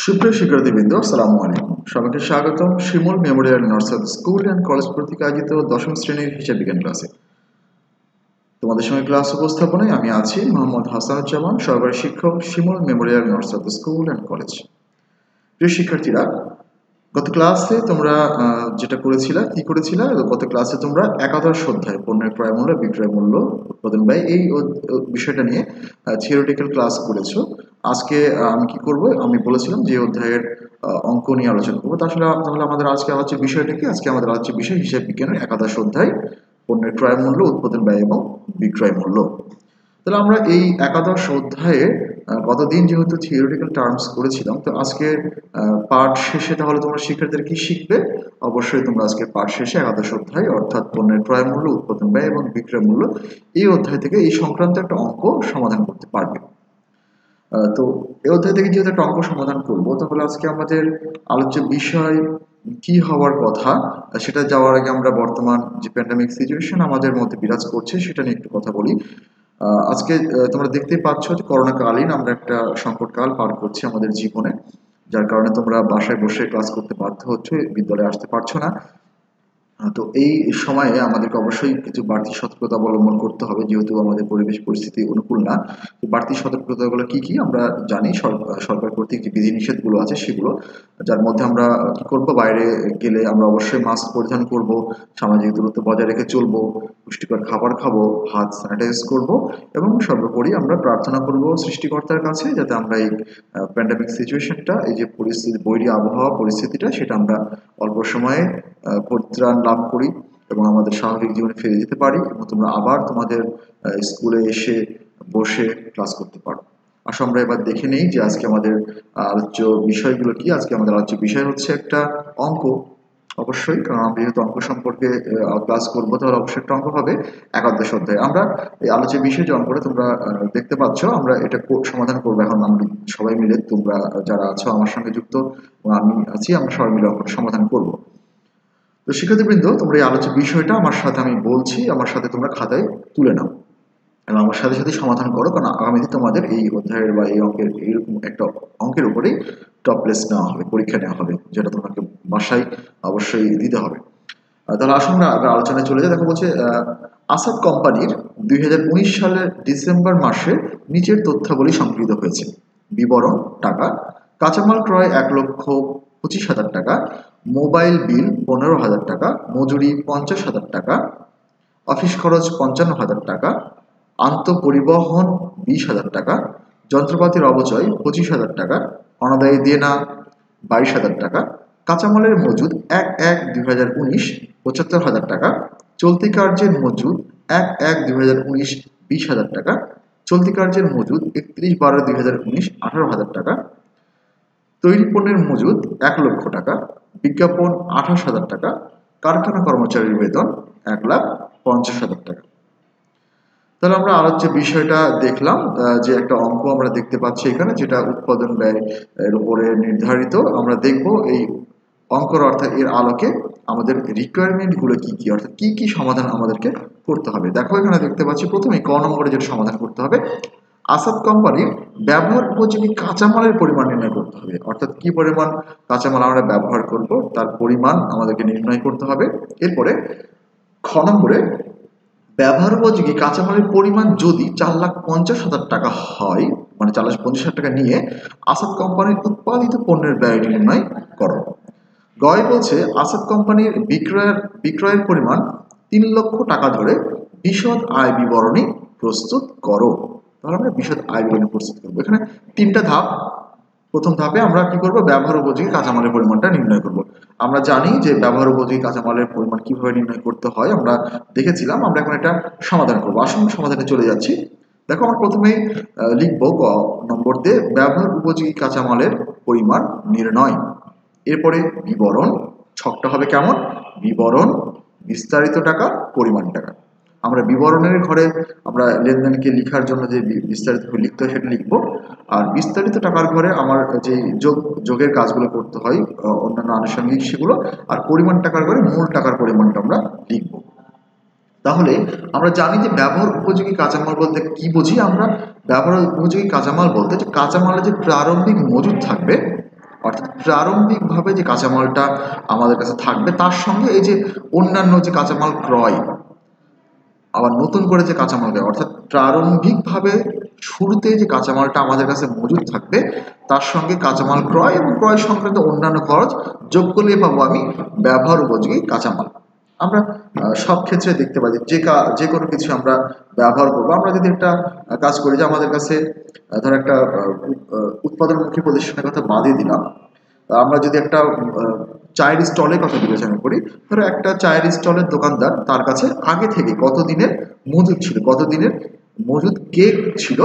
সুপ্রিয় শিক্ষার্থীবৃন্দ, আসসালামু আলাইকুম। সবাইকে স্বাগতম Shimul Memorial Nursery School and College কর্তৃক আয়োজিত দশম শ্রেণীর হিসাব বিজ্ঞান ক্লাসে। তোমাদের সঙ্গে ক্লাস উপস্থাপনায় আমি আছি মোহাম্মদ হাসানুজ্জামান, সহকারী শিক্ষক, Shimul Memorial Nursery School and College. প্রিয় শিক্ষার্থীরা, গত ক্লাসে তোমরা যেটা করেছিলা, কি করেছিলা? গত ক্লাসে তোমরা একাদশ অধ্যায় পণ্যের ক্রয় মূল্য, বিক্রয় মূল্য, উৎপাদন ব্যয় এই বিষয়টা নিয়ে থিওরিটিক্যাল ক্লাস করেছো। আজকে আমি কি করব, আমি বলেছিলাম যে অধ্যায়ের অঙ্ক নিয়ে আলোচনা করবো। তাহলে আমাদের আজকে আলোচ্য বিষয়টা কি? আজকে আমাদের আলোচ্য বিষয় হিসাব বিজ্ঞানের একাদশ অধ্যায় পণ্যের ক্রয় মূল্য, উৎপাদন ব্যয় এবং বিক্রয় মূল্য। তাহলে আমরা এই একাদশ অধ্যায়ে গতদিন যেহেতু থিওরিটিক্যাল টার্মস করেছিলাম, তো আজকে পাঠ শেষে তাহলে তোমরা শিক্ষার্থীরা কি শিখবে? অবশ্যই তোমরা আজকে পাঠ শেষে একাদশ অধ্যায় অর্থাৎ পণ্যের ক্রয় মূল্য, উৎপাদন ব্যয় এবং বিক্রয় মূল্য এই অধ্যায় থেকে এই সংক্রান্ত একটা অঙ্ক সমাধান করতে পারবে। তো এই অধ্যায় থেকে যেহেতু একটা অঙ্ক সমাধান করব, তাহলে আজকে আমাদের আলোচ্য বিষয় কি হওয়ার কথা সেটা যাওয়ার আগে আমরা বর্তমান যে প্যান্ডেমিক সিচুয়েশন আমাদের মধ্যে বিরাজ করছে সেটা নিয়ে একটু কথা বলি। আজকে তোমরা দেখতেই পাচ্ছ যে করোনাকালীন আমরা একটা সংকটকাল পার করছি আমাদের জীবনে, যার কারণে তোমরা বাসায় বসে ক্লাস করতে বাধ্য হচ্ছে, বিদ্যালয়ে আসতে পারছো না। তো এই সময়ে আমাদেরকে অবশ্যই কিছু বাড়তি সতর্কতা অবলম্বন করতে হবে, যেহেতু আমাদের পরিবেশ পরিস্থিতি অনুকূল না। তো বাড়তি সতর্কতাগুলো কি কি আমরা জানি, সরকার কর্তৃক যে বিধিনিষেধগুলো আছে সেগুলো, যার মধ্যে আমরা কি করব, বাইরে গেলে আমরা অবশ্যই মাস্ক পরিধান করব, সামাজিক দূরত্ব বজায় রেখে চলবো, পুষ্টিকর খাবার খাবো, হাত স্যানিটাইজ করব এবং সর্বোপরি আমরা প্রার্থনা করব সৃষ্টিকর্তার কাছে যাতে আমরা এই প্যান্ডেমিক সিচুয়েশনটা, এই যে পরিস্থিতি, বৈরী আবহাওয়া পরিস্থিতিটা, সেটা আমরা অল্প সময়ে পরিত্রাণ লাভ করি এবং আমাদের স্বাভাবিক জীবনে ফিরে যেতে পারি এবং তোমরা আবার তোমাদের স্কুলে এসে বসে ক্লাস করতে পারো। আসো আমরা এবার দেখে নেই যে আজকে আমাদের আলোচ্য বিষয়গুলো কি। আজকে আমাদের আলোচ্য বিষয় হচ্ছে একটা অঙ্ক, অবশ্যই, কারণ আমরা যেহেতু অঙ্ক সম্পর্কে ক্লাস করবো তাহলে অবশ্যই একটা অঙ্ক হবে একাদশ অধ্যায়। আমরা এই আলোচ্য বিষয় যে অঙ্কটা তোমরা দেখতে পাচ্ছ, আমরা এটা সমাধান করবো এখন আমরা সবাই মিলে। তোমরা যারা আছো আমার সঙ্গে যুক্ত এবং আমি আছি, আমরা সবাই মিলে অঙ্কটা সমাধান করবো। তো শিক্ষার্থীবৃন্দ, তোমরা এই আলোচ্য বিষয়টা আমার সাথে আমি বলছি, আমার সাথে তোমরা খাতায় তুলে নাও এবং আমার সাথে সাথে সমাধান করো, কারণ আগামীতে তোমাদের এই অধ্যায়ের বা এই অঙ্কের এইরকম একটা অঙ্কের উপরেই টপ টেস্ট নেওয়া হবে, পরীক্ষা নেওয়া হবে, যেটা তোমাকে বাসায় অবশ্যই দিতে হবে। তাহলে আসুন আমরা আলোচনায় চলে যাই। দেখো বলছে আসাদ কোম্পানির 2019 সালের ডিসেম্বর মাসে নিচের তথ্যাবলী সংকলিত হয়েছে। বিবরণ: টাকা, কাঁচামাল ক্রয় 1,25,000 টাকা, মোবাইল বিল 15,000 টাকা, মজুরি 50,000 টাকা, অফিস খরচ 55,000 টাকা, আন্তঃপরিবহন 20,000 টাকা, যন্ত্রপাতির অবচয় 25,000 টাকা, অনাদায়ী দেনা 22,000 টাকা, কাঁচামালের মজুদ 1/1/2019 75,000 টাকা, চলতি কার্যের মজুদ 1/1/2019 20,000 টাকা, চলতি কার্যের মজুদ 31/12/2019 18,000 টাকা, তৈরি পণ্যের মজুদ 1 লক্ষ টাকা, বিজ্ঞাপন 28,000 টাকা, কারখানা কর্মচারীর বেতন 1,50,000 টাকা। তাহলে আমরা আলোচ্য বিষয়টা দেখলাম, যে একটা অঙ্ক আমরা দেখতে পাচ্ছি এখানে, যেটা উৎপাদন ব্যয় এর উপরে নির্ধারিত। আমরা দেখব এই অঙ্কর অর্থাৎ এর আলোকে আমাদের রিকোয়ারমেন্টগুলো কি কি, অর্থাৎ কি কি সমাধান আমাদেরকে করতে হবে। দেখো এখানে দেখতে পাচ্ছি প্রথমেই ক নম্বরে যেটা সমাধান করতে হবে, আসাদ কোম্পানির ব্যবহার উপযোগী কাঁচামালের পরিমাণ নির্ণয় করতে হবে। অর্থাৎ কি পরিমাণ কাঁচামাল আমরা ব্যবহার করব তার পরিমাণ আমাদেরকে নির্ণয় করতে হবে। এরপরে খ নম্বরে ব্যবহার উপযোগী কাঁচামালের পরিমাণ যদি 4,50,000 টাকা হয়, মানে 4,50,000 টাকা নিয়ে আসাদ কোম্পানির উৎপাদিত পণ্যের ব্যয় নির্ণয় করো। গয় বলছে আসাদ কোম্পানির বিক্রয়ের পরিমাণ 3 লক্ষ টাকা ধরে বিশদ আয় বিবরণী প্রস্তুত করো। তাহলে আমরা বিশদ আয় বিবরণী প্রস্তুত করবো। এখানে 3টা ধাপ। প্রথম ধাপে আমরা কি করব, ব্যবহার উপযোগী কাঁচামালের পরিমাণটা নির্ণয় করব। আমরা জানি যে ব্যবহার উপযোগী কাঁচামালের পরিমাণ কিভাবে নির্ণয় করতে হয়, আমরা দেখেছিলাম। আমরা এখন এটা সমাধান করব। আসুন সমাধানে চলে যাচ্ছি। দেখো আমরা প্রথমেই লিখব ক নম্বর দিয়ে ব্যবহার উপযোগী কাঁচামালের পরিমাণ নির্ণয়। এরপরে বিবরণ, ছকটা হবে কেমন, বিবরণ, বিস্তারিত টাকা, পরিমাণ টাকা। আমরা বিবরণের ঘরে আমরা লেনদেনকে লেখার জন্য যে বিস্তারিত লিখতে হয় সেটা লিখবো, আর বিস্তারিত টাকার ঘরে আমার যে যোগের কাজগুলো করতে হয় অন্যান্য আনুষঙ্গিক সেগুলো, আর পরিমাণ টাকার ঘরে মূল টাকার পরিমাণটা আমরা লিখব। তাহলে আমরা জানি যে ব্যবহার উপযোগী কাঁচামাল বলতে কি বুঝি আমরা। ব্যবহার উপযোগী কাঁচামাল বলতে যে কাঁচামালের যে প্রারম্ভিক মজুদ থাকবে অর্থাৎ প্রারম্ভিকভাবে যে কাঁচামালটা আমাদের কাছে থাকবে তার সঙ্গে এই যে অন্যান্য যে কাঁচামাল ক্রয়, আবার নতুন করে যে কাঁচামাল ক্রয়, অর্থাৎ প্রারম্ভিকভাবে শুরুতে যে কাঁচামালটা আমাদের কাছে মজুদ থাকবে তার সঙ্গে কাঁচামাল ক্রয় এবং ক্রয় সংক্রান্ত অন্যান্য খরচ যোগ করলে পাবো আমি ব্যবহার উপযোগী কাঁচামাল। আমরা সব ক্ষেত্রে দেখতে পাই যে কোনো কিছু আমরা ব্যবহার করবো। আমরা যদি একটা কাজ করি যে আমাদের কাছে ধর একটা উৎপাদনমুখী প্রতিষ্ঠানের কথা বাদই দিলাম, আমরা যদি একটা চায়ের স্টলের কথা বিবেচনা করি, ধরো একটা চায়ের স্টলের দোকানদার, তার কাছে আগে থেকে কতদিনের মজুদ ছিল, কতদিনের মজুদ কেক ছিল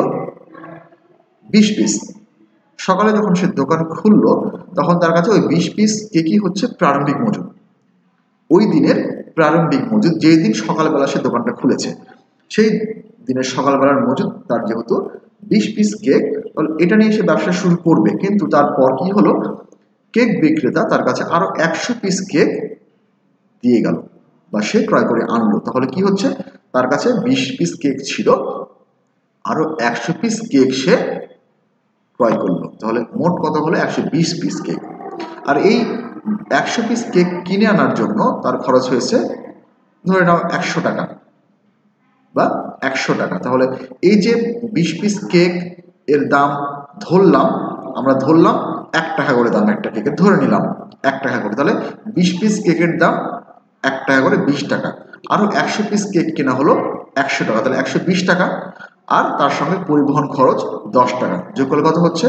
20 পিস। সকালে যখন সে দোকান খুললো তখন তার কাছে ওই 20 পিস কেকই হচ্ছে প্রারম্ভিক মজুদ, ওই দিনের প্রারম্ভিক মজুদ। যেই দিন সকালবেলা সে দোকানটা খুলেছে সেই দিনের সকালবেলার মজুদ তার যেহেতু 20 পিস কেক, এটা নিয়ে সে ব্যবসা শুরু করবে। কিন্তু তারপর কি হলো, কেক বিক্রেতা তার কাছে আরো 100 পিস কেক দিয়ে গেল বা সে ক্রয় করে আনলো। তাহলে কি হচ্ছে, তার কাছে 20 পিস কেক ছিল, আরো 100 পিস কেক সে ক্রয় করলো। তাহলে মোট কত হলো, 120 পিস কেক। আর এই 100 পিস কেক কিনে আনার জন্য তার খরচ হয়েছে ধরে নাও 100 টাকা বা 100 টাকা। তাহলে এই যে 20 পিস কেক এর দাম আমরা ধরলাম 1 টাকা করে দাম, একটা কেকের ধরে নিলাম 1 টাকা করে। তাহলে 20 পিস কেকের দাম 1 টাকা করে, 20 টাকা। আরো 100 পিস কেক কেনা হলো 100 টাকা, তাহলে 120 টাকা। আর তার সঙ্গে পরিবহন খরচ 10 টাকা, যোগ করলে কত হচ্ছে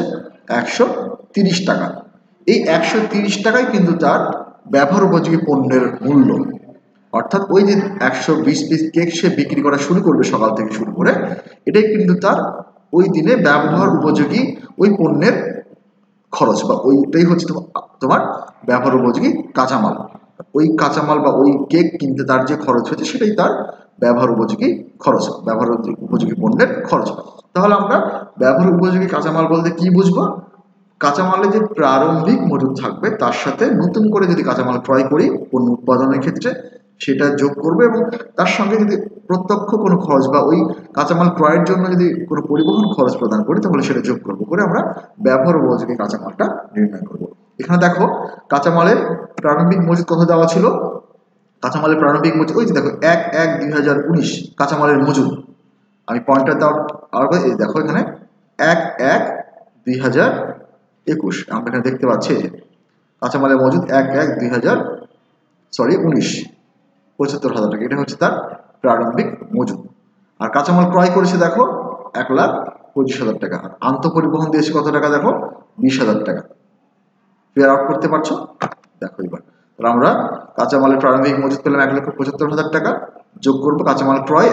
130 টাকা। এই 130 টাকাই কিন্তু তার ব্যবহার উপযোগী পণ্যের মূল্য। অর্থাৎ ওই যে 120 পিস কেক সে বিক্রি করা শুরু করবে সকাল থেকে শুরু করে, এটাই কিন্তু তার ওই দিনে ব্যবহার উপযোগী ওই পণ্যের খরচ, বা ওইটাই হচ্ছে তোমার ব্যবহার উপযোগী কাঁচামাল। ওই কাঁচামাল বা ওই কেক কিনতে তার যে খরচ হয়েছে সেটাই তার ব্যবহার উপযোগী খরচ, ব্যবহার উপযোগী পণ্যের খরচ। তাহলে আমরা ব্যবহার উপযোগী কাঁচামাল বলতে কি বুঝবো, কাঁচামালে যে প্রারম্ভিক মজুদ থাকবে তার সাথে নতুন করে যদি কাঁচামাল ক্রয় করি পণ্য উৎপাদনের ক্ষেত্রে সেটা যোগ করবে, এবং তার সঙ্গে যদি প্রত্যক্ষ কোনো খরচ বা ওই কাঁচামাল ক্রয়ের জন্য যদি কোনো পরিবহন খরচ প্রদান করি তাহলে সেটা যোগ করবো, করে আমরা ব্যবহার উপযোগী কাঁচামালটা নির্ণয় করব। এখানে দেখো কাঁচামালের প্রারম্ভিক মজুদ কত দেওয়া ছিল, কাঁচামালের প্রারম্ভিক মজুদ ওই যে দেখো 1/1/2019 কাঁচামালের মজুদ। আমি পয়েন্টার দেওয়ার দেখো এখানে 1/1/2021 আমরা এখানে দেখতে পাচ্ছি যে কাঁচামালের মজুদ 1/1/2019 75,000 টাকা, এটা হচ্ছে তার প্রারম্ভিক মজুদ। আর কাঁচামাল ক্রয় করেছে দেখো 1,25,000 টাকা, আর আন্তঃপরিবহন দিয়েছে কত টাকা দেখো 20,000 টাকা। ফিগার আউট করতে পারছো দেখো এবার। তাহলে আমরা কাঁচামালের প্রারম্ভিক মজুদ পেলাম 1,75,000 টাকা, যোগ করবো কাঁচামাল ক্রয়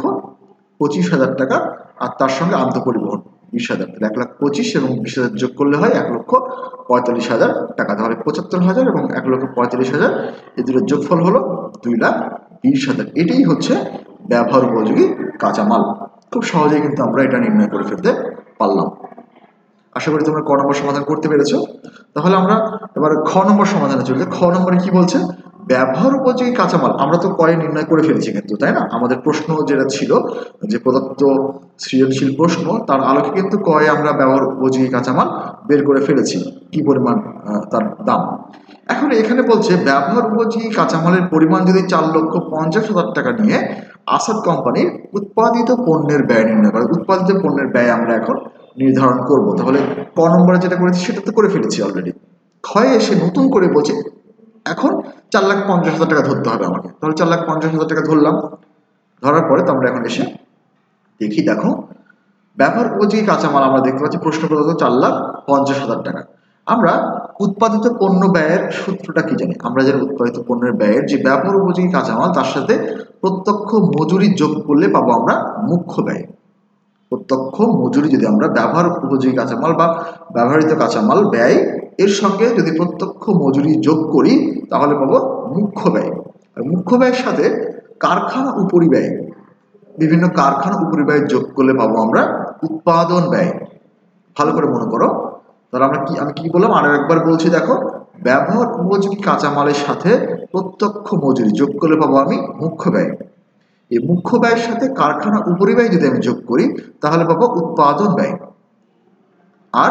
1,25,000 টাকা, আর তার সঙ্গে আন্তঃপরিবহন 20,000, 1,25,000 এবং 20,000 যোগ করলে হয় 1,45,000 টাকা। তাহলে 75,000 এবং 1,45,000 এই দুটোর যোগফল হলো 2,20,000। এটাই হচ্ছে ব্যবহার উপযোগী কাঁচামাল। খুব সহজেই কিন্তু আমরা এটা নির্ণয় করে ফেলতে পারলাম। আশা করি তোমরা ক নম্বর সমাধান করতে পেরেছো। তাহলে আমরা এবার খ নম্বর সমাধানে চলে যাই। খ নম্বরে কি বলছে, ব্যবহার উপযোগী কাঁচামাল। আমরা তো কয়ে নির্ণয় করে ফেলেছি কিন্তু, তাই না? আমাদের প্রশ্ন যেটা ছিল যে প্রদত্ত সৃজনশীল প্রশ্ন, তার আলোকে কিন্তু কয়ে আমরা ব্যবহার উপযোগী কাঁচামাল বের করে ফেলেছি, কি পরিমাণ তার দাম। এখন এখানে বলছে ব্যবহার উপযোগী কাঁচামালের পরিমাণ যদি 4,50,000 টাকা নিয়ে আসাদ কোম্পানির উৎপাদিত পণ্যের ব্যয় নির্ণয় করে। উৎপাদিত পণ্যের ব্যয় আমরা এখন নির্ধারণ করব। তাহলে ক নম্বরে যেটা করেছি সেটা তো করে ফেলেছি অলরেডি। ক্ষয়ে এসে নতুন করে বলছে এখন 4,50,000 টাকা ধরতে হবে আমাকে। তাহলে 4,50,000 টাকা ধরলাম, ধরার পরে তো আমরা এখন এসে দেখি, দেখো ব্যবহার উপযোগী কাঁচামাল আমরা দেখতে পাচ্ছি প্রশ্ন প্রদত্ত 4,50,000 টাকা। আমরা উৎপাদিত পণ্য ব্যয়ের সূত্রটা কি জানি, আমরা যারা উৎপাদিত পণ্যের ব্যয়ের যে ব্যবহার উপযোগী কাঁচামাল তার সাথে প্রত্যক্ষ মজুরি যোগ করলে পাবো আমরা মুখ্য ব্যয়। প্রত্যক্ষ মজুরি যদি আমরা ব্যবহার উপযোগী কাঁচামাল বা ব্যবহৃত কাঁচামাল ব্যয় এর সঙ্গে যদি প্রত্যক্ষ মজুরি যোগ করি তাহলে পাবো মুখ্য ব্যয়। আর মুখ্য ব্যয়ের সাথে কারখানা উপরিব্যয়, বিভিন্ন কারখানা উপরিব্যয় যোগ করলে পাবো আমরা উৎপাদন ব্যয়। ভালো করে মনে করো, তাহলে আমি কি বললাম আরো একবার বলছি, দেখো ব্যবহার উপযোগী কাঁচামালের সাথে প্রত্যক্ষ মজুরি যোগ করলে পাবো আমি মুখ্য ব্যয়। এই মুখ্য ব্যয়ের সাথে কারখানা উপরিব্যয় যদি আমি যোগ করি তাহলে পাবো উৎপাদন ব্যয়। আর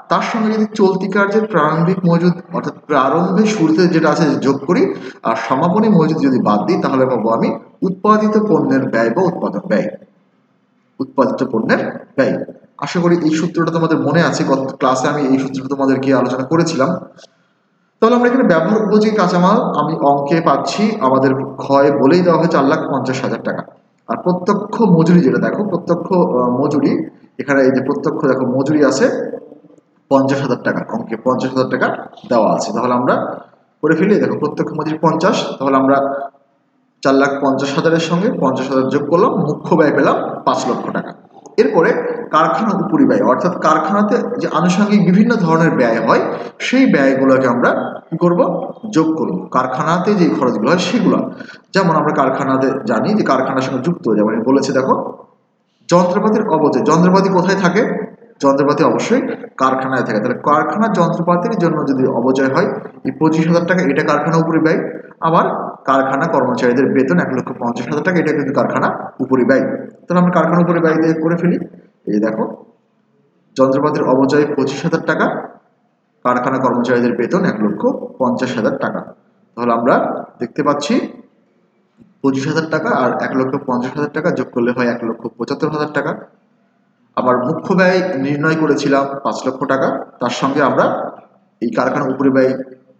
তার সঙ্গে যদি চলতি কার্যের প্রারম্ভিক মজুদ অর্থাৎ প্রারম্ভে শুরুতে যেটা আছে যোগ করি আর সমাপনী মজুদ যদি বাদ দিই তাহলে পাবো আমি উৎপাদিত পণ্যের ব্যয় বা উৎপাদন ব্যয়। উৎপাদিত পণ্যের ব্যয়। আশা করি এই সূত্রটা তোমাদের মনে আছে, গত ক্লাসে আমি এই সূত্রটা তোমাদেরকে আলোচনা করেছিলাম। তাহলে আমরা এখানে ব্যবহার উপযোগী কাঁচামাল আমি অঙ্কে পাচ্ছি আমাদের ক্ষয় বলেই দেওয়া হয় 4,50,000 টাকা। আর প্রত্যক্ষ মজুরি যেটা দেখো, প্রত্যক্ষ মজুরি এখানে এই যে প্রত্যক্ষ দেখো মজুরি আছে 50,000 টাকা, অঙ্কে 50,000 টাকা দেওয়া আছে। তাহলে আমরা করে ফেলি, দেখো প্রত্যক্ষ মজুরি 50, তাহলে আমরা 4,50,000-এর সঙ্গে 50,000 যোগ করলাম, মুখ্য ব্যয় পেলাম 5 লক্ষ টাকা। এরপরে কারখানা উপরিব্যয় অর্থাৎ কারখানাতে যে আনুষঙ্গিক বিভিন্ন ধরনের ব্যয় হয় সেই ব্যয়গুলোকে আমরা কি করব, যোগ করব। কারখানাতে যে খরচগুলো হয় সেগুলো, যেমন আমরা কারখানাতে জানি যে কারখানার সঙ্গে যুক্ত, যেমন বলেছে দেখো যন্ত্রপাতির অবচয়। যন্ত্রপাতি কোথায় থাকে? যন্ত্রপাতি অবশ্যই কারখানায় থাকে। তাহলে কারখানার যন্ত্রপাতির জন্য যদি অবচয় হয় এই 25,000 টাকা, এটা কারখানা উপরিব্যয়। আবার কারখানা কর্মচারীদের বেতন 1,50,000 টাকা, এটা কিন্তু কারখানা উপরিব্যয়। তাহলে আমরা কারখানা উপরিব্যয় দিয়ে করে ফেলি। এই দেখো যন্ত্রপাতির অবচয় 25,000 টাকা, কারখানা কর্মচারীদের বেতন 1,50,000 টাকা। তাহলে আমরা দেখতে পাচ্ছি 25,000 টাকা আর 1,50,000 টাকা যোগ করলে হয় 1,75,000 টাকা। আবার মুখ্য ব্যয় নির্ণয় করেছিলাম 5 লক্ষ টাকা, তার সঙ্গে আমরা এই কারখানা উপরিব্যয়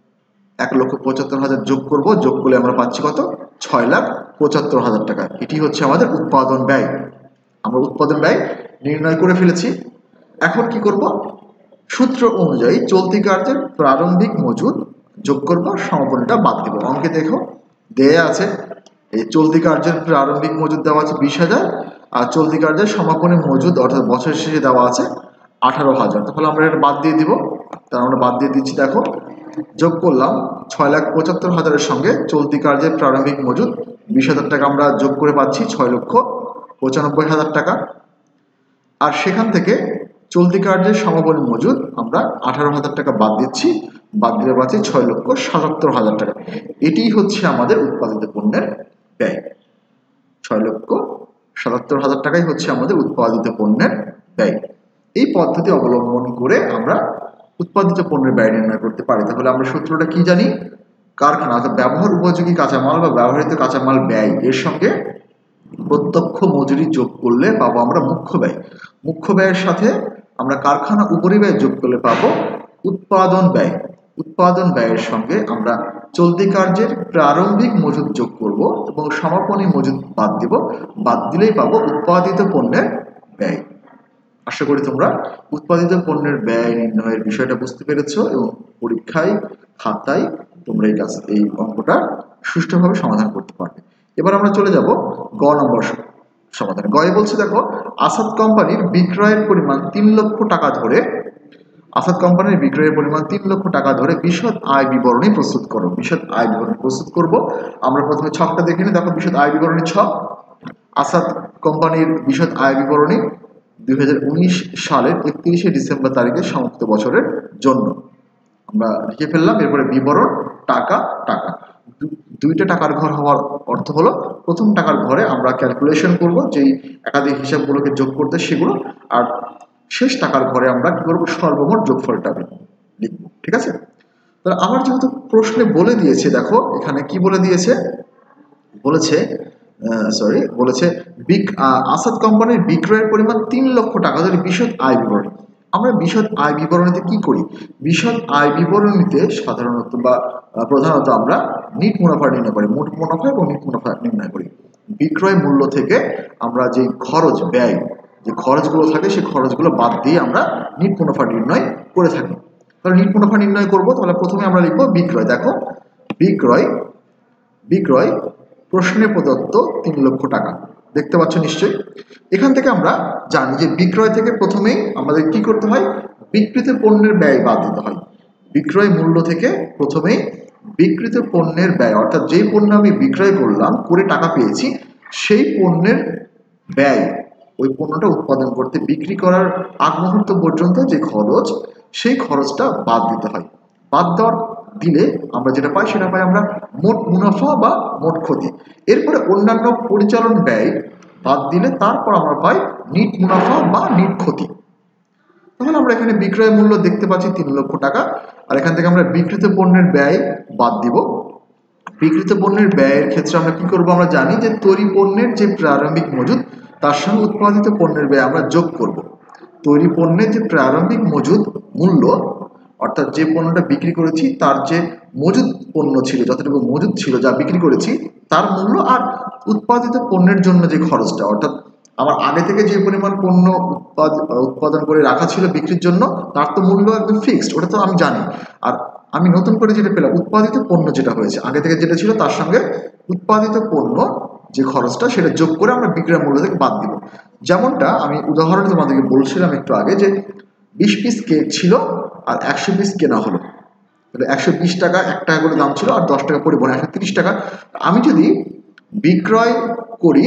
1,75,000 যোগ করব, যোগ করলে আমরা পাচ্ছি কত? 6,75,000 টাকা। এটি হচ্ছে আমাদের উৎপাদন ব্যয়। আমরা উৎপাদন ব্যয় নির্ণয় করে ফেলেছি। এখন কি করব? সূত্র অনুযায়ী চলতি কার্যের প্রারম্ভিক মজুদ যোগ করব, সমাপনীটা বাদ দেব। অঙ্কে দেখো দেয়া আছে এই চলতি কার্যের প্রারম্ভিক মজুদ দেওয়া আছে 20,000 আর চলতি কার্যের সমাপনী মজুদ অর্থাৎ বছরের শেষে দেওয়া আছে 18,000। তাহলে আমরা এটা বাদ দিয়ে দিব। তাহলে আমরা বাদ দিয়ে দিচ্ছি, দেখো যোগ করলাম 6,75,000-এর সঙ্গে চলতি কার্যের প্রারম্ভিক মজুদ 20,000 টাকা, আমরা যোগ করে পাচ্ছি 6,95,000 টাকা। আর সেখান থেকে চলতি কার্যের সমাপনী মজুদ আমরা 18,000 টাকা বাদ দিচ্ছি, বাদ দিলে পাচ্ছি 6,77,000 টাকা। এটি হচ্ছে আমাদের উৎপাদিত পণ্যের ব্যয়। 6,77,000 টাকাই হচ্ছে আমাদের উৎপাদিত পণ্যের ব্যয়। এই পদ্ধতি অবলম্বন করে আমরা উৎপাদিত পণ্যের ব্যয় নির্ণয় করতে পারি। তাহলে আমরা সূত্রটা কি জানি? কারখানা অর্থাৎ ব্যবহার উপযোগী কাঁচামাল বা ব্যবহৃত কাঁচামাল ব্যয় এর সঙ্গে প্রত্যক্ষ মজুরি যোগ করলে পাবো আমরা মুখ্য ব্যয়। মুখ্য ব্যয়ের সাথে আমরা কারখানা উপরিব্যয় যোগ করলে পাবো উৎপাদন ব্যয়। উৎপাদন ব্যয়ের সঙ্গে আমরা চলতি কার্যের প্রারম্ভিক মজুদ যোগ করব এবং সমাপনী মজুদ বাদ দিব, বাদ দিলেই পাবো উৎপাদিত পণ্যের ব্যয়। আশা করি তোমরা উৎপাদিত পণ্যের ব্যয় নির্ণয়ের বিষয়টা বুঝতে পেরেছো এবং পরীক্ষায় খাতায় তোমরা এই অঙ্কটা সুষ্ঠুভাবে সমাধান করতে পারবে। এবার আমরা চলে যাব গ নম্বর সমাধানে। গয়ে বলছে দেখো আসাদ কোম্পানির বিক্রয়ের পরিমাণ 3 লক্ষ টাকা ধরে, আসাদ কোম্পানির বিক্রয়ের পরিমাণ 3 লক্ষ টাকা ধরে বিশদ আয় বিবরণী প্রস্তুত করো। বিশদ আয় বিবরণী প্রস্তুত করব। আমরা প্রথমে ছকটা দেখে নিই। দেখো বিশদ আয় বিবরণী ছক। আসাদ কোম্পানির বিশদ আয় বিবরণী 2019 সালের 31শে ডিসেম্বর তারিখে সমস্ত বছরের জন্য আমরা লিখে ফেললাম। এরপরে বিবরণ টাকা টাকা, দুইটা টাকার ঘর হওয়ার অর্থ হলো প্রথম টাকার ঘরে আমরা ক্যালকুলেশন করব যেই একাধিক হিসাবগুলোকে যোগ করতে সেগুলো, আর শেষ টাকার ঘরে আমরা কি করবো সর্বমোট যোগফলটা লিখবো। ঠিক আছে? তাহলে আমার যেহেতু প্রশ্নে বলে দিয়েছে, দেখো এখানে কি বলে দিয়েছে, বলেছে আসাদ কোম্পানির বিক্রয়ের পরিমাণ 3 লক্ষ টাকা ধরে বিশদ আয় বিবরণী। আমরা বিশদ আয় বিবরণীতে কি করি? বিশদ আয় বিবরণীতে সাধারণত বা প্রধানত আমরা নিট মুনাফা নির্ণয় করি, মোট মুনাফা এবং নিট মুনাফা নির্ণয় করি। বিক্রয় মূল্য থেকে আমরা যে খরচ ব্যয় যে খরচগুলো থাকে সেই খরচগুলো বাদ দিয়ে আমরা নিট মুনাফা নির্ণয় করে থাকি। তাহলে নিট মুনাফা নির্ণয় করব, তাহলে প্রথমে আমরা লিখবো বিক্রয়। দেখো বিক্রয় প্রশ্নে প্রদত্ত 3 লক্ষ টাকা, দেখতে পাচ্ছ নিশ্চয়ই। এখান থেকে আমরা জানি যে বিক্রয় থেকে প্রথমেই আমাদের কি করতে হয়? বিক্রিত পণ্যের ব্যয় বাদ দিতে হয়। বিক্রয় মূল্য থেকে প্রথমেই বিক্রিত পণ্যের ব্যয় অর্থাৎ যেই পণ্য আমি বিক্রয় করলাম করে টাকা পেয়েছি সেই পণ্যের ব্যয়, ওই পণ্যটা উৎপাদন করতে বিক্রি করার আগ মুহূর্ত পর্যন্ত যে খরচ সেই খরচটা বাদ দিতে হয়। বাদ দেওয়ার দিলে আমরা যেটা পাই সেটা পাই আমরা মোট মুনাফা বা মোট ক্ষতি। এরপরে অন্যান্য পরিচালন ব্যয় বাদ দিলে তারপর আমরা পাই নিট মুনাফা বা নিট ক্ষতি। তাহলে আমরা এখানে বিক্রয় মূল্য দেখতে পাচ্ছি 3 লক্ষ টাকা, আর এখান থেকে আমরা বিক্রিত পণ্যের ব্যয় বাদ দিব। বিক্রিত পণ্যের ব্যয়ের ক্ষেত্রে আমরা কি করব, আমরা জানি যে তৈরি পণ্যের যে প্রারম্ভিক মজুদ তার সঙ্গে উৎপাদিত পণ্যের ব্যয় আমরা যোগ করব। তৈরি পণ্যের যে প্রারম্ভিক মজুদ মূল্য, অর্থাৎ যে পণ্যটা বিক্রি করেছি তার যে মজুদ পণ্য ছিল, যতটুকু মজুদ ছিল যা বিক্রি করেছি তার মূল্য, আর উৎপাদিত পণ্যের জন্য যে খরচটা, অর্থাৎ আমার আগে থেকে যে পরিমাণ পণ্য উৎপাদন করে রাখা ছিল বিক্রির জন্য তার তো মূল্য একদম ফিক্সড, ওটা তো আমি জানি। আর আমি নতুন করে যেটা পেলাম উৎপাদিত পণ্য যেটা হয়েছে, আগে থেকে যেটা ছিল তার সঙ্গে উৎপাদিত পণ্য যে খরচটা সেটা যোগ করে আমরা বিক্রয় মূল্য থেকে বাদ দিব। যেমনটা আমি উদাহরণে তোমাদেরকে বলছিলাম একটু আগে যে 20 পিস কেক ছিল আর 100 পিস কেনা হলো, তাহলে 120 টাকা, 1 টাকা করে দাম ছিল আর 10 টাকা পরিবহন, 130 টাকা। আমি যদি বিক্রয় করি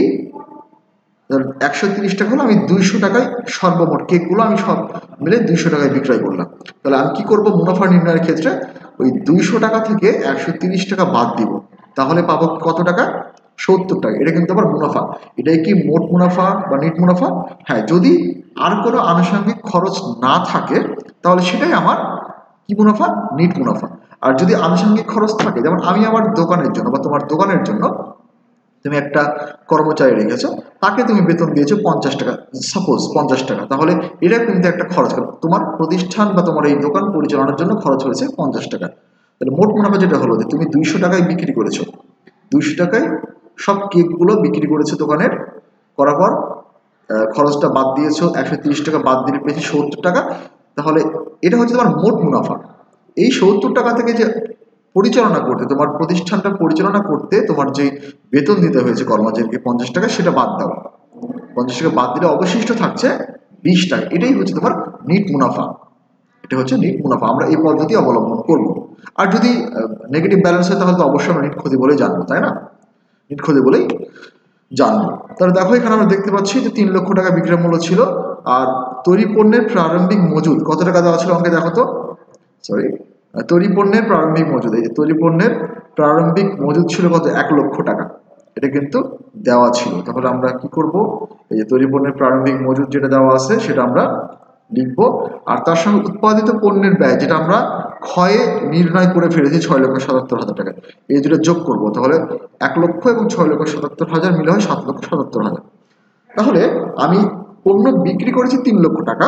130 টাকা হলো, আমি 200 টাকায় সর্বমোট কেকগুলো আমি সব মিলে 200 টাকায় বিক্রয় করলাম। তাহলে আমি কি করব, মুনাফা নির্ণয়ের ক্ষেত্রে ওই 200 টাকা থেকে 130 টাকা বাদ দিব, তাহলে পাবো কত টাকা, 70 টাকা। এটা কিন্তু আবার মুনাফা, এটাই কি মোট মুনাফা বা নিট মুনাফা? হ্যাঁ, যদি আর কোনো আনুষঙ্গিক খরচ না থাকে তাহলে সেটাই আমার কি মুনাফা, নিট মুনাফা। আর যদি আনুষঙ্গিক খরচ থাকে, যেমন আমি আমার দোকানের জন্য বা তোমার দোকানের জন্য তুমি একটা কর্মচারী রেখেছো, তাকে তুমি বেতন দিয়েছো 50 টাকা, সাপোজ 50 টাকা, তাহলে এটা কিন্তু একটা খরচ। তোমার প্রতিষ্ঠান বা তোমার এই দোকান পরিচালনার জন্য খরচ হয়েছে 50 টাকা। তাহলে মোট মুনাফা যেটা হলো যে তুমি 200 টাকায় বিক্রি করেছো, 200 টাকায় সব কেকগুলো বিক্রি করেছো দোকানের, করার পর খরচটা বাদ দিয়েছো, 130 টাকা বাদ দিলে পেয়েছি 70 টাকা। তাহলে এটা হচ্ছে তোমার মোট মুনাফা। এই 70 টাকা থেকে যে পরিচালনা করতে, তোমার প্রতিষ্ঠানটা পরিচালনা করতে তোমার যে বেতন দিতে হয়েছে কর্মচারীকে 50 টাকা, সেটা বাদ দাও। 50 টাকা বাদ দিলে অবশিষ্ট থাকছে 20 টাকা। এটাই হচ্ছে তোমার নিট মুনাফা। এটা হচ্ছে নিট মুনাফা। আমরা এই পদ্ধতি অবলম্বন করব। আর যদি নেগেটিভ ব্যালেন্স হয় তাহলে তো অবশ্যই আমরা নিট ক্ষতি বলেই জানবো, তাই না? নিট ক্ষতি বলেই জানবো। তাহলে দেখো এখানে আমরা দেখতে পাচ্ছি যে 3 লক্ষ টাকা বিক্রয় মূল্য ছিল, আর তৈরি পণ্যের প্রারম্ভিক মজুদ কত টাকা দেওয়া ছিল অঙ্কে দেখো তো, সরি, তৈরি পণ্যের প্রারম্ভিক মজুদ, এই যে তৈরি পণ্যের প্রারম্ভিক মজুদ ছিল কত, 1 লক্ষ টাকা। এটা কিন্তু দেওয়া ছিল। তাহলে আমরা কি করব, এই যে তৈরি পণ্যের প্রারম্ভিক মজুদ যেটা দেওয়া আছে সেটা আমরা লিখব, আর তার সঙ্গে উৎপাদিত পণ্যের ব্যয় যেটা আমরা ক্ষয়ে নির্ণয় করে ফেলেছি 6,77,000 টাকা, এই দুটো যোগ করব। তাহলে 1 লক্ষ এবং 6,77,000 মিলে হয় 7,77,000। তাহলে আমি পণ্য বিক্রি করেছি 3 লক্ষ টাকা,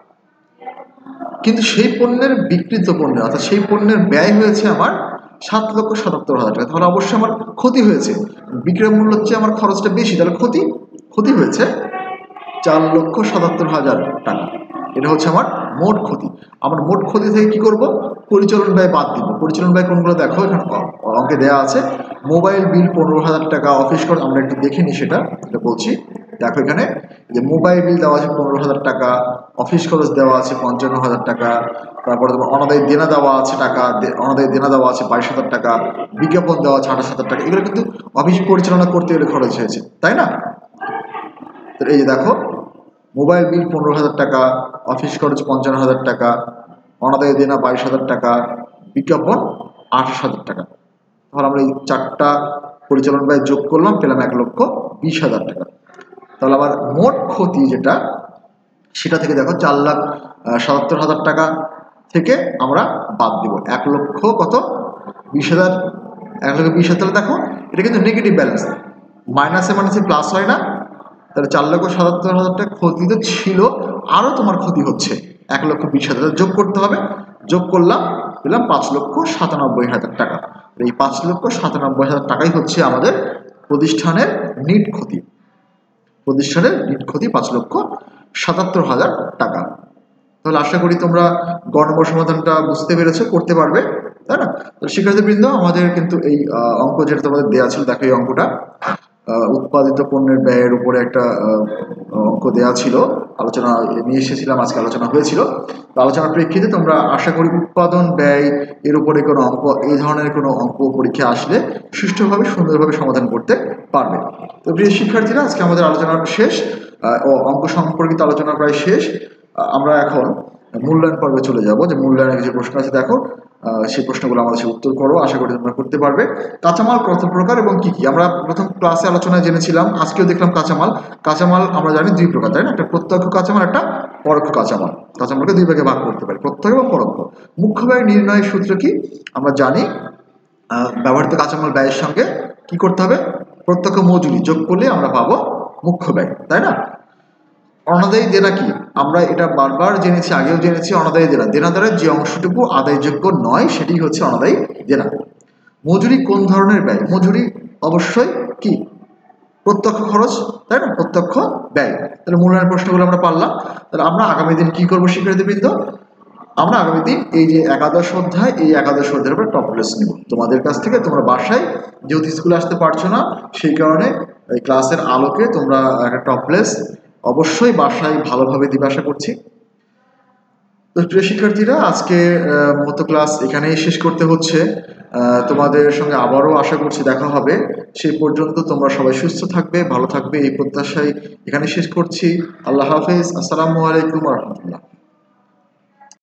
কিন্তু সেই পণ্যের বিক্রিত পণ্য অর্থাৎ সেই পণ্যের ব্যয় হয়েছে আমার 7,77,000 টাকা। তাহলে অবশ্যই আমার ক্ষতি হয়েছে, বিক্রয় মূল্য হচ্ছে আমার খরচটা বেশি, তাহলে ক্ষতি হয়েছে 4,77,000 টাকা। এটা হচ্ছে আমার মোট ক্ষতি। আমার মোট ক্ষতি থেকে কি করব, পরিচালন ব্যয় বাদ দিব। পরিচালন ব্যয় কোনগুলো দেখো, এখানে অঙ্কে দেওয়া আছে। মোবাইল বিল 15,000 টাকা, অফিস খরচ আমরা একটু দেখে নিই, সেটা বলছি। দেখো এখানে যে মোবাইল বিল দেওয়া আছে 15,000 টাকা, অফিস খরচ দেওয়া আছে 55,000 টাকা, তারপরে তোমার অনাদায়ী দেনা দেওয়া আছে টাকা, অনাদায়ী দেনা দেওয়া আছে 22,000 টাকা, বিজ্ঞাপন দেওয়া আছে 28,000 টাকা। এগুলো কিন্তু অফিস পরিচালনা করতে গেলে খরচ হয়েছে, তাই না? এই যে দেখো, মোবাইল বিল 15,000 টাকা, অফিস খরচ 55,000 টাকা, অনাদায়ী দেনা 22,000 টাকা, বিজ্ঞাপন 28,000 টাকা। তাহলে আমরা এই 4টা পরিচালন ব্যয় যোগ করলাম, পেলাম 1,20,000 টাকা। তাহলে আমার মোট ক্ষতি যেটা, সেটা থেকে দেখো 4,77,000 টাকা থেকে আমরা বাদ দিব 1,20,000, 1,20,000। তাহলে দেখো এটা কিন্তু নেগেটিভ ব্যালেন্স, মাইনাসে মাইনাসে প্লাস হয় না। তাহলে 4,77,000 টাকা ক্ষতি তো ছিল, আরও তোমার ক্ষতি হচ্ছে 1,20,000 যোগ করতে হবে। যোগ করলাম, পেলাম 5,97,000 টাকা। এই 5,97,000 টাকাই হচ্ছে আমাদের প্রতিষ্ঠানের নিট ক্ষতি। প্রতিষ্ঠানের নিট ক্ষতি 5,77,000 টাকা। তাহলে আশা করি তোমরা গ নম্বর সমাধানটা বুঝতে পেরেছো, করতে পারবে, তাই না? তো শিক্ষার্থীবৃন্দ, আমাদের কিন্তু এই অঙ্ক যেটা তোমাদের দেওয়া ছিল, দেখো এই অঙ্কটা উৎপাদিত পণ্যের ব্যয়ের উপরে একটা অঙ্ক দেওয়া ছিল, আলোচনা নিয়ে এসেছিলাম, আজকে আলোচনা হয়েছিল। তো আলোচনার প্রেক্ষিতে তোমরা আশা করি উৎপাদন ব্যয় এর উপরে কোনো অঙ্ক, এই ধরনের কোনো অঙ্ক পরীক্ষা আসলে সুষ্ঠুভাবে সুন্দরভাবে সমাধান করতে পারবে। তো প্রিয় শিক্ষার্থীরা, আজকে আমাদের আলোচনা শেষ, অঙ্ক সম্পর্কিত আলোচনা প্রায় শেষ। আমরা এখন মূল্যায়ন পর্বে চলে যাব। যে মূল্যায়নের কিছু প্রশ্ন আছে, দেখো সেই প্রশ্নগুলো আমাদের সাথে উত্তর করো, আশা করি তোমরা করতে পারবে। কাঁচামাল কত প্রকার এবং কি কি আমরা প্রথম ক্লাসে আলোচনায় জেনেছিলাম, আজকেও দেখলাম কাঁচামাল। কাঁচামাল আমরা জানি দুই প্রকার, তাই না? একটা প্রত্যক্ষ কাঁচামাল, একটা পরোক্ষ কাঁচামাল। কাঁচামালকে দুই ভাগে ভাগ করতে পারি, প্রত্যক্ষ এবং পরোক্ষ। মুখ্য ব্যয় নির্ণয়ের সূত্র কি আমরা জানি, ব্যবহৃত কাঁচামাল ব্যয়ের সঙ্গে কি করতে হবে, প্রত্যক্ষ মজুরি যোগ করলে আমরা পাবো মুখ্য ব্যয়, তাই না? অনাদায়ী দেনা কি আমরা এটা বারবার জেনেছি, আগেও জেনেছি। অনাদায়ী দেনা, দেনাদারের যে অংশটুকু আদায়যোগ্য নয় সেটি হচ্ছে অনাদায়ী দেনা। মজুরি কোন ধরনের ব্যয়? মজুরি অবশ্যই কি প্রত্যক্ষ খরচ, তাই না? প্রত্যক্ষ ব্যয়। তাহলে মূল্যায়নের প্রশ্নগুলো আমরা পারলাম। তাহলে আমরা আগামী দিন কি করবো শিক্ষার্থীবৃন্দ? আমরা আগামী দিন এই যে একাদশ অধ্যায়, এই একাদশ অধ্যায়ের উপর টপ ক্লাস নিব তোমাদের কাছ থেকে। তোমরা বাসায় যেহেতু স্কুলে আসতে পারছো না, সেই কারণে এই ক্লাসের আলোকে তোমরা একটা টপ ক্লাস অবশ্যই বাসায় ভালোভাবে দিবে আশা করছি। তো প্রিয় শিক্ষার্থীরা, আজকে মতো ক্লাস এখানেই শেষ করতে হচ্ছে। তোমাদের সঙ্গে আবারও আশা করছি দেখা হবে। সেই পর্যন্ত তোমরা সবাই সুস্থ থাকবে, ভালো থাকবে, এই প্রত্যাশায় এখানে শেষ করছি। আল্লাহ হাফেজ। আসসালামু আলাইকুম ওয়া রাহমাতুল্লাহ।